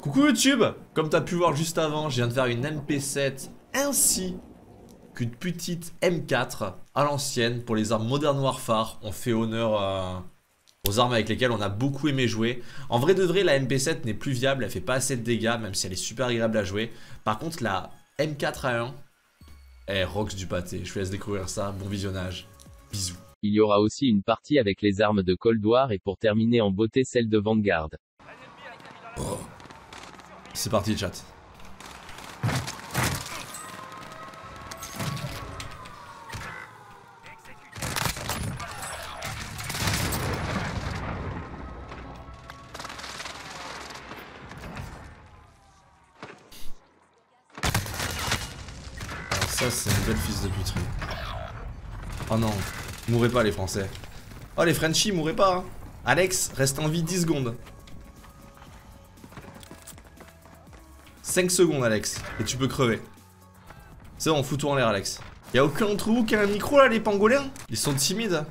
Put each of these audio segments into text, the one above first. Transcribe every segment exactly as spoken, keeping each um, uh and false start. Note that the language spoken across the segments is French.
Coucou YouTube, comme t'as pu voir juste avant, je viens de faire une M P sept ainsi qu'une petite M quatre à l'ancienne pour les armes Modern Warfare. On fait honneur euh, aux armes avec lesquelles on a beaucoup aimé jouer. En vrai de vrai, la M P sept n'est plus viable, elle fait pas assez de dégâts, même si elle est super agréable à jouer. Par contre, la M quatre A un, elle rocks du pâté. Je vous laisse découvrir ça, bon visionnage. Bisous. Il y aura aussi une partie avec les armes de Cold War et pour terminer en beauté celle de Vanguard. Oh. C'est parti chat. Alors ça c'est une belle fils de puterie. Oh non, mourrez pas les Français. Oh les Frenchies, mourrez pas hein. Alex, reste en vie dix secondes. cinq secondes Alex, et tu peux crever. C'est bon, fous-toi en l'air Alex. Y'a aucun d'entre vous qui a un micro là les pangolins? Ils sont timides.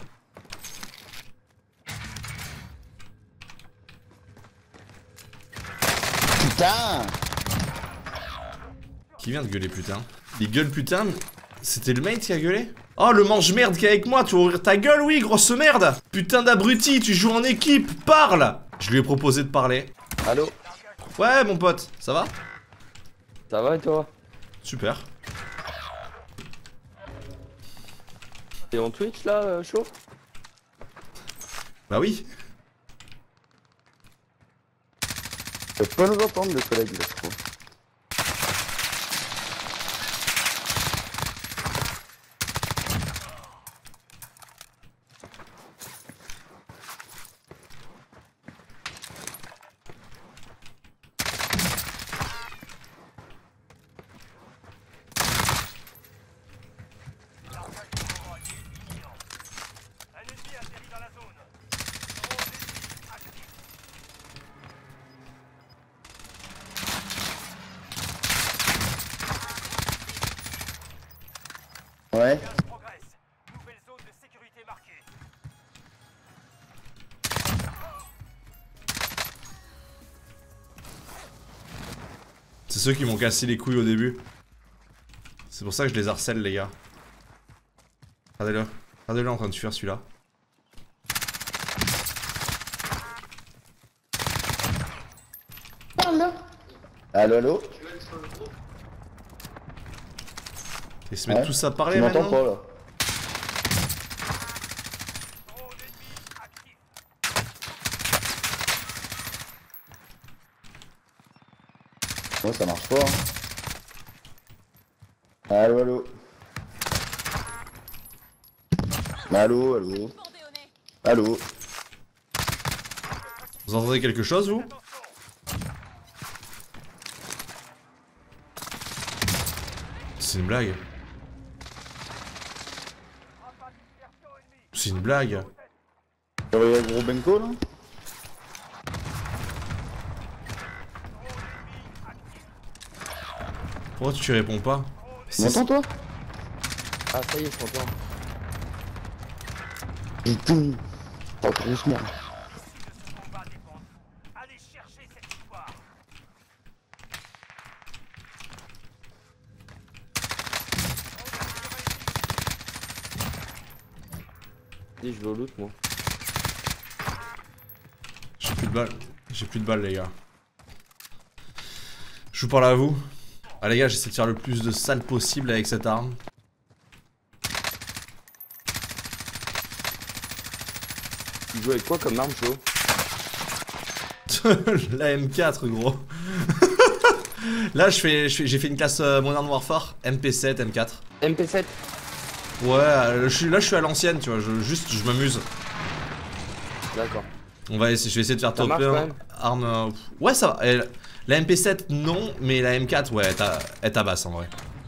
Putain! Qui vient de gueuler putain? Il gueule putain? C'était le mate qui a gueulé? Oh le mange-merde qui est avec moi, tu vas ouvrir ta gueule oui grosse merde! Putain d'abruti, tu joues en équipe, parle! Je lui ai proposé de parler. Allô? Ouais mon pote, ça va? Ça va et toi? Super. T'es en Twitch là, euh, chaud? Bah oui. Je peux nous entendre le collègue là, je trouve. Ouais. C'est ceux qui m'ont cassé les couilles au début. C'est pour ça que je les harcèle les gars. Regardez-le. Regardez-le en train de fuir celui-là. Allô, allô? Ils se mettent Ouais. tous à parler Tu m'entends maintenant. pas là? Ouais, ça marche pas. Hein. Allô, allô? Allô, allô? Allô? Vous entendez quelque chose vous? C'est une blague. C'est une blague. T'as vu le gros Benko là? Pourquoi tu réponds pas? Tu m'entends toi? Ah ça y est, je t'entends. Putain! Pas trop doucement. Je vais au loot moi. J'ai plus de balles. J'ai plus de balles les gars. Je vous parle à vous. Ah les gars, j'essaie de faire le plus de salles possible avec cette arme. Tu joues avec quoi comme arme chaud? La M quatre gros. Là je fais, je fais, j'ai fait une classe euh, Modern Warfare, M P sept, M quatre. M P sept. Ouais, euh, je suis, là je suis à l'ancienne tu vois, je, juste je m'amuse. D'accord. On va essayer, je vais essayer de faire Ça top marche quand un. même. Arme. euh, Ouais ça va. Elle- la M P sept non, mais la M quatre ouais, elle t'a- elle tabasse en vrai.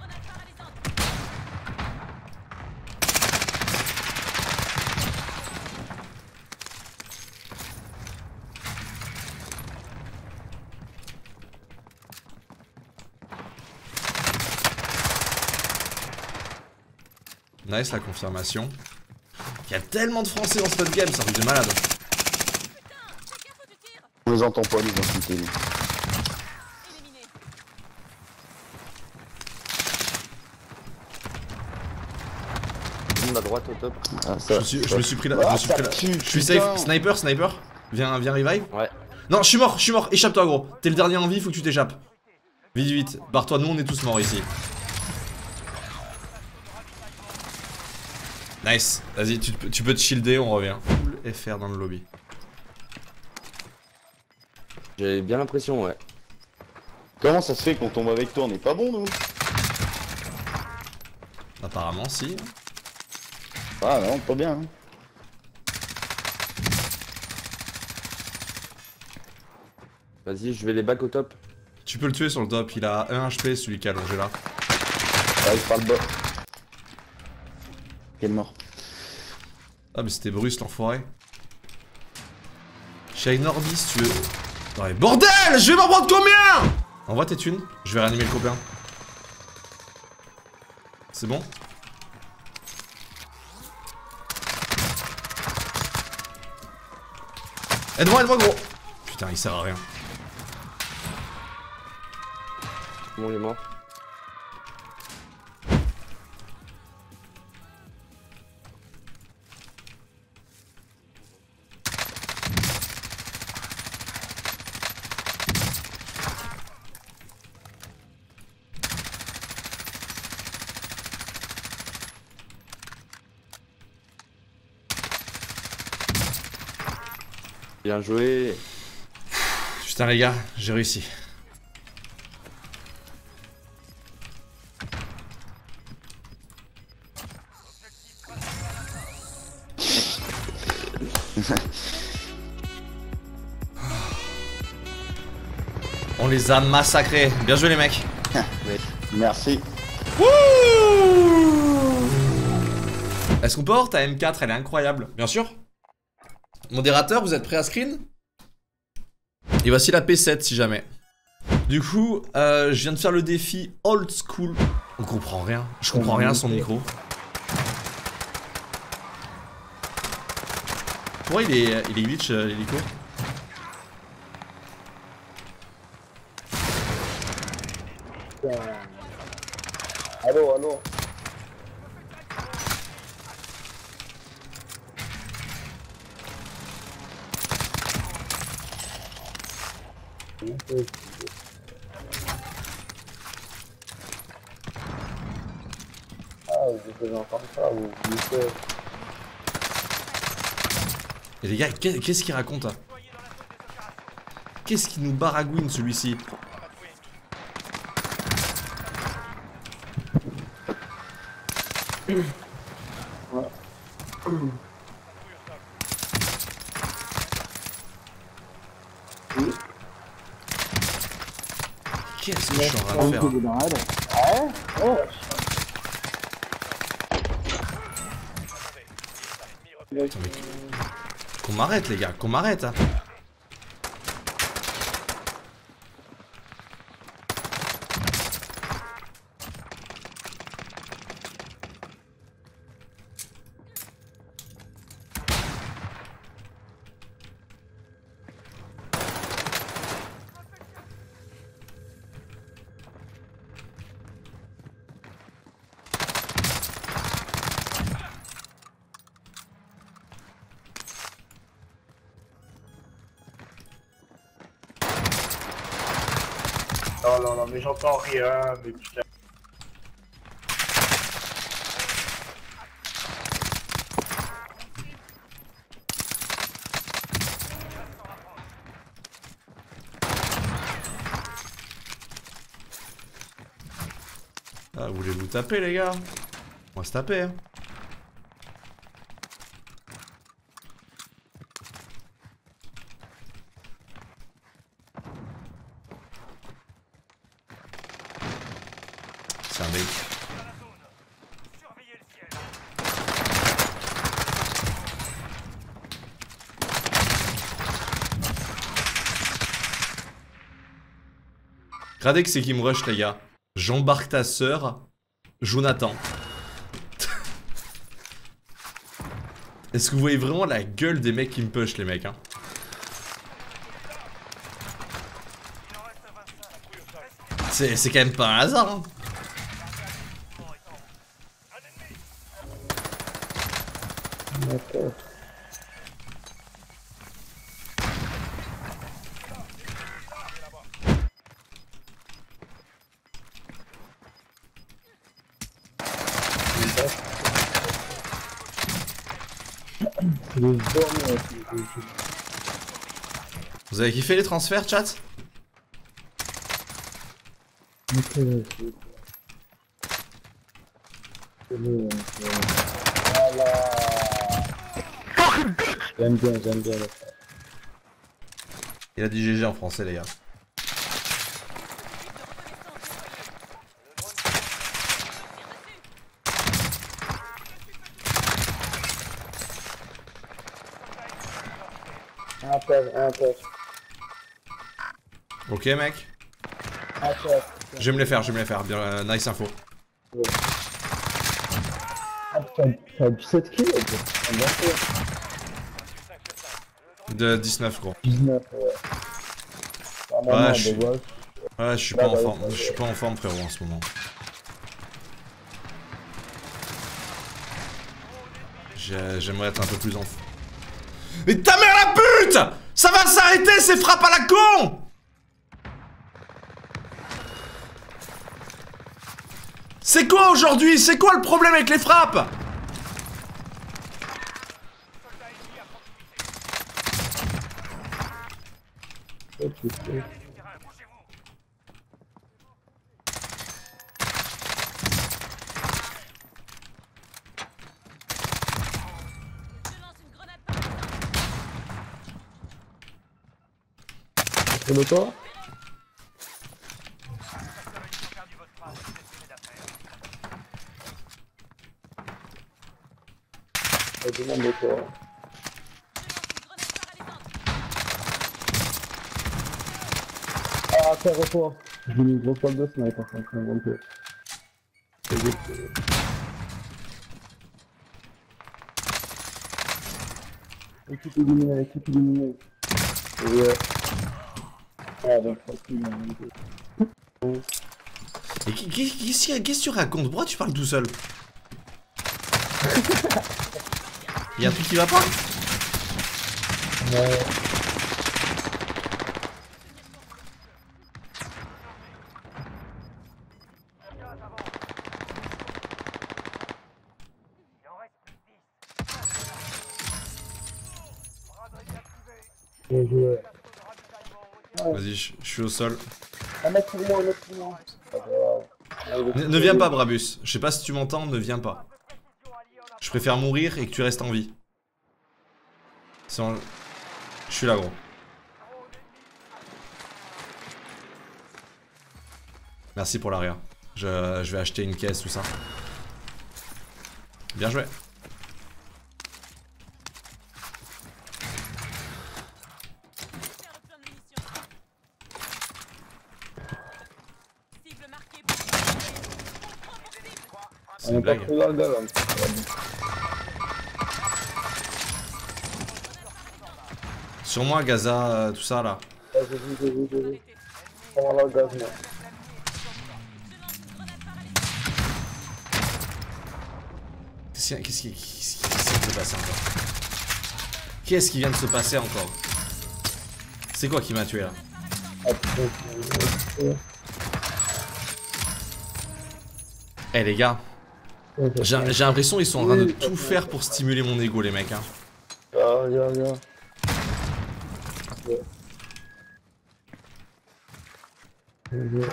Nice la confirmation. Il y a tellement de français dans ce mode game, ça rend de malade. On les entend pas les insulter. monde à droite au top. Ah, Je ça. me suis, je me suis pris là. Je me suis pris là. Je suis safe. Sniper, sniper. Viens, viens revive. Ouais. Non, je suis mort, je suis mort. Échappe-toi, gros. T'es le dernier en vie, faut que tu t'échappes. Vite, vite. Barre-toi, nous on est tous morts ici. Nice. Vas-y, tu, tu peux te shielder, on revient. Full F R dans le lobby. J'ai bien l'impression, ouais. Comment ça se fait qu'on tombe avec toi? On est pas bon, nous? Apparemment, si. Ah non, pas bien. Hein. Vas-y, je vais les back au top. Tu peux le tuer sur le top, il a un H P celui qui est allongé là. Ah, il parle bas. Il est mort. Ah mais c'était Bruce l'enfoiré. Chez Norby si tu veux. Non mais bordel, je vais m'en prendre combien? Envoie tes thunes, je vais réanimer le copain. C'est bon? Aide-moi, aide-moi gros. Putain il sert à rien. Bon, il est mort. Bien joué. Putain les gars, j'ai réussi. On les a massacrés. Bien joué les mecs. Merci. Est-ce qu'on peut avoir ta M quatre? Elle est incroyable. Bien sûr. Modérateur, vous êtes prêt à screen? Et voici la P sept si jamais. Du coup, euh, je viens de faire le défi old school. On comprend rien. Je comprends rien à son micro. Pourquoi il est, il est glitch euh, l'hélico? Allô, allô. Ah, vous devez entendre ça, vous vous Et les gars, qu'est-ce qu'il raconte là? Qu'est-ce qu'il nous baragouine celui-ci? Qu'est-ce que je suis en train de faire? Ah, oh. Attends, mais... Qu'on m'arrête les gars, qu'on m'arrête hein. Non, non, non, mais j'entends rien, mais putain. Ah, voulez-vous taper les gars? On va se taper hein. C'est un mec. Radek c'est qui me rush les gars. J'embarque ta sœur, Jonathan. Est-ce que vous voyez vraiment la gueule des mecs qui me push les mecs hein? C'est quand même pas un hasard hein. D'accord. Vous avez kiffé les transferts, chat? J'aime bien, j'aime bien. Il a dit G G en français, les gars. Un peu, un peu. Ok, mec. Un peu. Je vais me les faire, je vais me les faire. Bien, euh, nice info. Ah, t'as dix-sept kills, un bon peu. De dix-neuf, gros. dix-neuf, ouais. Ouais, je suis... Ouais, Ouais, je suis pas en forme. Je suis pas en forme, frérot, en ce moment. J'aimerais être un peu plus en forme. Mais ta mère la pute! Ça va s'arrêter ces frappes à la con! C'est quoi aujourd'hui? C'est quoi le problème avec les frappes? c'est le toi? Je demande de toi. Ah, faire retour. J'ai mis une grosse balle de sniper, c'est un bon peu. C'est vite. Équipe éliminée, équipe éliminée. Ouais. Ah, donc, tranquille. Et qu'est-ce que tu racontes? Pourquoi tu parles tout seul? Y'a un truc qui va pas? Ouais. Bien joué. Vas-y, je suis au sol. Un mec pour moi, un mec pour moi. Ne, ne viens pas, Brabus. Je sais pas si tu m'entends, ne viens pas. Je préfère mourir et que tu restes en vie. Sans... Je suis là, gros. Merci pour l'arrière. Je, je vais acheter une caisse, tout ça. Bien joué. C'est une blague. Sur moi, Gaza, euh, tout ça là. J'ai vu, j'ai vu, j'ai vu. On va le gaz, moi. Qu'est-ce qui, qui, qui, qui vient de se passer encore? Qu'est-ce qui vient de se passer encore? C'est quoi qui m'a tué là? Eh hey, les gars, j'ai l'impression qu'ils sont en train de tout faire pour stimuler mon ego, les mecs. Hein. Ah, yeah, yeah. Yeah. Yeah.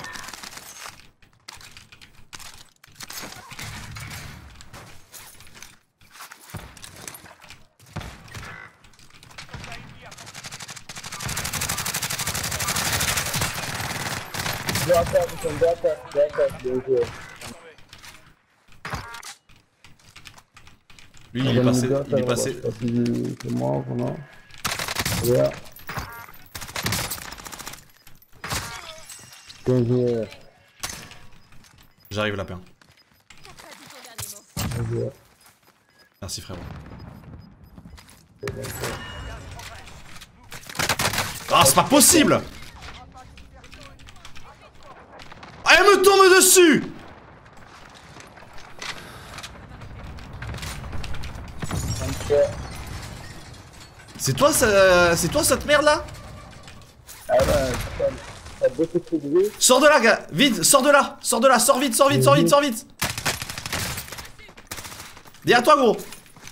Lui, il est passé. Il est passé. C'est moi, voilà. Yeah. Bien joué. J'arrive, lapin. Bien joué. Merci, frérot. Ah, c'est pas possible! Ah, elle me tombe dessus! C'est toi, ça... c'est toi cette merde là? Ah bah, ça, ça a beaucoup trop de bruit. Sors de là, gars! Vite! Sors de là! Sors de là! Sors vite! Sors vite! Sors vite! Sors vite! Derrière toi, gros!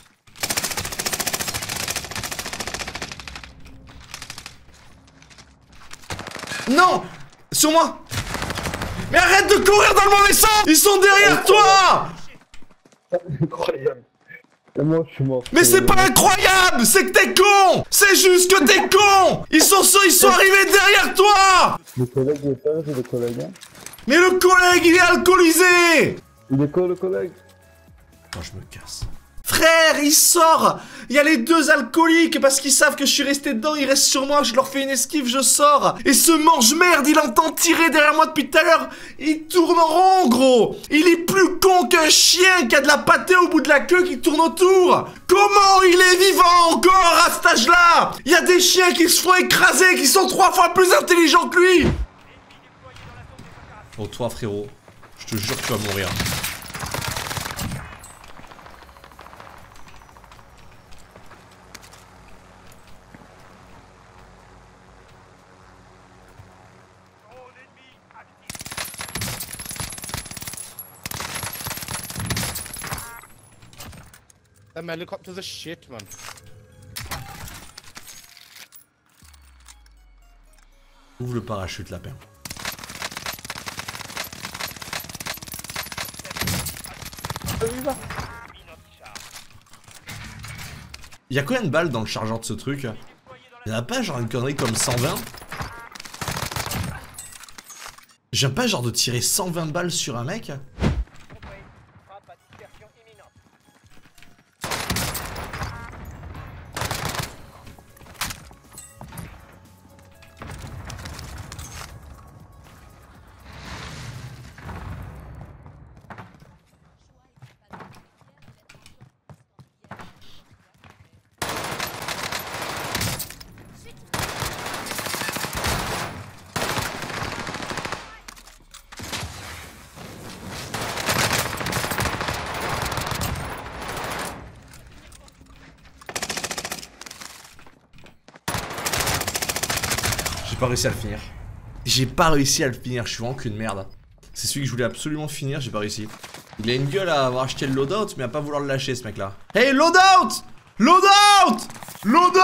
Non! Sur moi! Mais arrête de courir dans le mauvais sens! Ils sont derrière toi! Incroyable. Et moi, je suis mort. Mais c'est pas incroyable! C'est que t'es con! C'est juste que t'es con! Ils sont ils sont arrivés derrière toi! Le collègue est pas, c'est le collègue. Hein. Mais le collègue, il est alcoolisé! Il est quoi le collègue? Moi, je me casse. Frère, il sort! Il y a les deux alcooliques parce qu'ils savent que je suis resté dedans, ils restent sur moi, je leur fais une esquive, je sors. Et ce mange-merde, il entend tirer derrière moi depuis tout à l'heure. Il tourne en rond, gros. Il est plus con qu'un chien qui a de la pâtée au bout de la queue qui tourne autour. Comment il est vivant encore à cet âge-là? Il y a des chiens qui se font écraser, qui sont trois fois plus intelligents que lui. Oh, toi, frérot, je te jure que tu vas mourir. That helicopter's a shit, man. Ouvre le parachute, lapin. Il y a combien de balles dans le chargeur de ce truc? Il y en a pas genre une connerie comme cent vingt? J'aime pas genre de tirer cent vingt balles sur un mec? J'ai pas réussi à le finir. J'ai pas réussi à le finir, je suis vraiment qu'une merde. C'est celui que je voulais absolument finir, j'ai pas réussi. Il a une gueule à avoir acheté le loadout, mais à pas vouloir le lâcher ce mec là. Hey, loadout! Loadout! Loadout!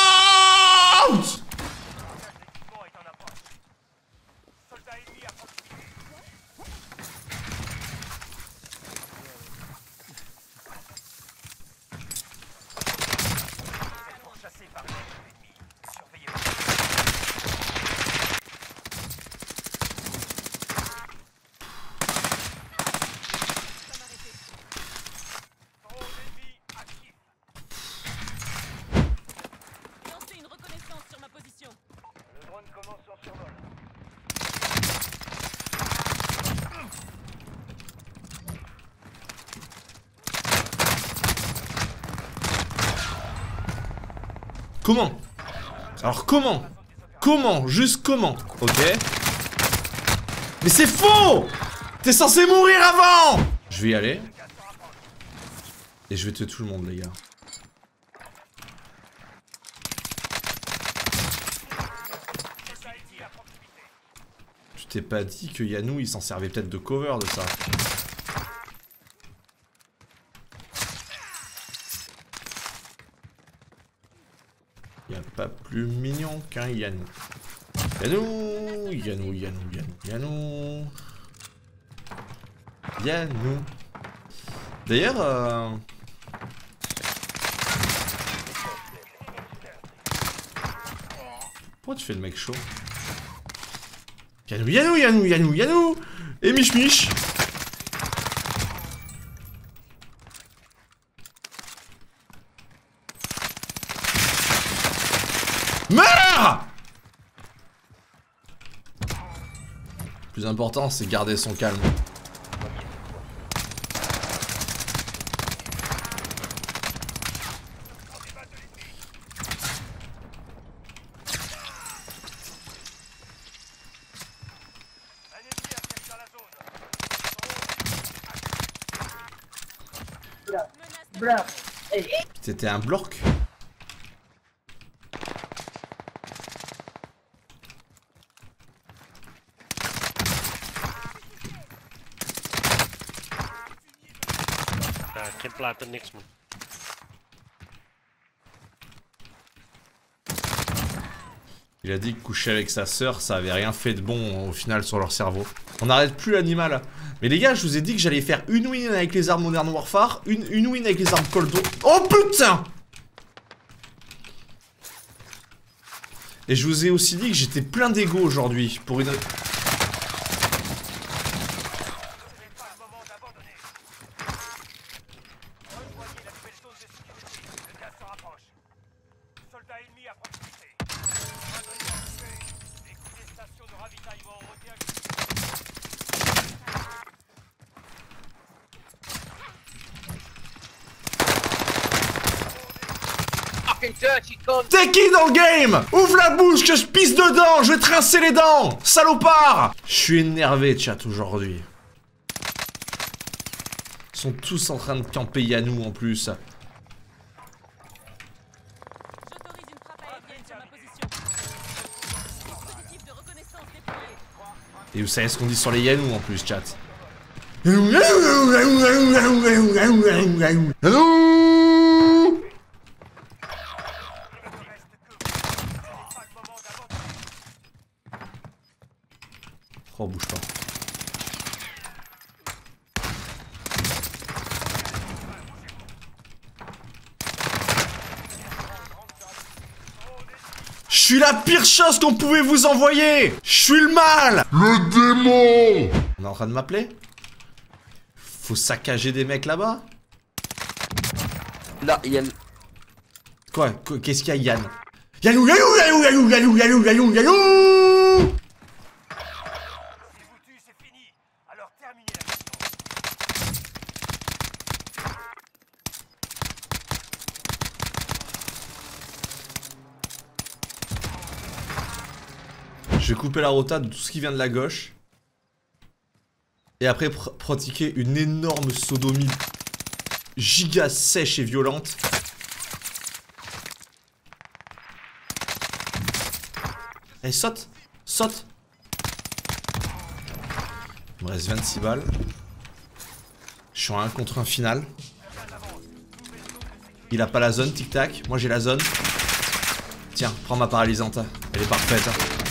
Comment? Alors comment? Comment? Juste comment? Ok. Mais c'est faux! T'es censé mourir avant! Je vais y aller. Et je vais tuer tout le monde, les gars. Tu t'es pas dit que Yanou il s'en servait peut-être de cover de ça? Y'a pas plus mignon qu'un Yanou. Yanou, Yanou, Yanou, Yanou, Yanou. Yanou. D'ailleurs, euh... pourquoi tu fais le mec chaud? Yanou, Yanou, Yanou, Yanou, Yanou. Et Mich Mich. Meurs! Le plus important, c'est garder son calme. C'était un bloc. Can't plant the next one. Il a dit que coucher avec sa sœur, ça avait rien fait de bon au final sur leur cerveau. On n'arrête plus l'animal. Mais les gars, je vous ai dit que j'allais faire une win avec les armes Modern Warfare, une, une win avec les armes Cold War. Oh putain! Et je vous ai aussi dit que j'étais plein d'ego aujourd'hui pour une... T'es qui dans le game? Ouvre la bouche que je pisse dedans. Je vais te rincer les dents, salopard. Je suis énervé, chat, aujourd'hui. Ils sont tous en train de camper Yanou en plus. J'autorise une frappe aérienne sur ma position. Dispositif de reconnaissance déployé. Et vous savez ce qu'on dit sur les Yanou en plus, chat. Oh, bouge pas. Je suis la pire chose qu'on pouvait vous envoyer. Je suis le mal. Le démon. On est en train de m'appeler? Faut saccager des mecs là-bas? Là, il y a... Quoi? Qu'est-ce qu'il y a, Yann? Yanou, Yanou, Yanou, Yanou, Yanou, Yanou, Yanou, Yanou. Je vais couper la rota de tout ce qui vient de la gauche. Et après pr pratiquer une énorme sodomie giga sèche et violente. Allez, saute! Saute! Il me reste vingt-six balles. Je suis en un contre un final. Il a pas la zone, tic-tac. Moi j'ai la zone. Tiens, prends ma paralysante. Elle est parfaite.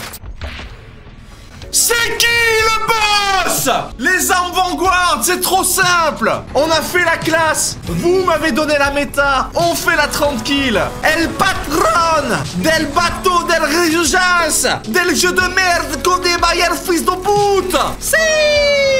C'est qui le boss? Les armes Vanguard, c'est trop simple. On a fait la classe. Vous m'avez donné la méta. On fait la trente kills. El patron del bateau del Rejujas, del jeu de merde qu'on débaille fils de pute. Si.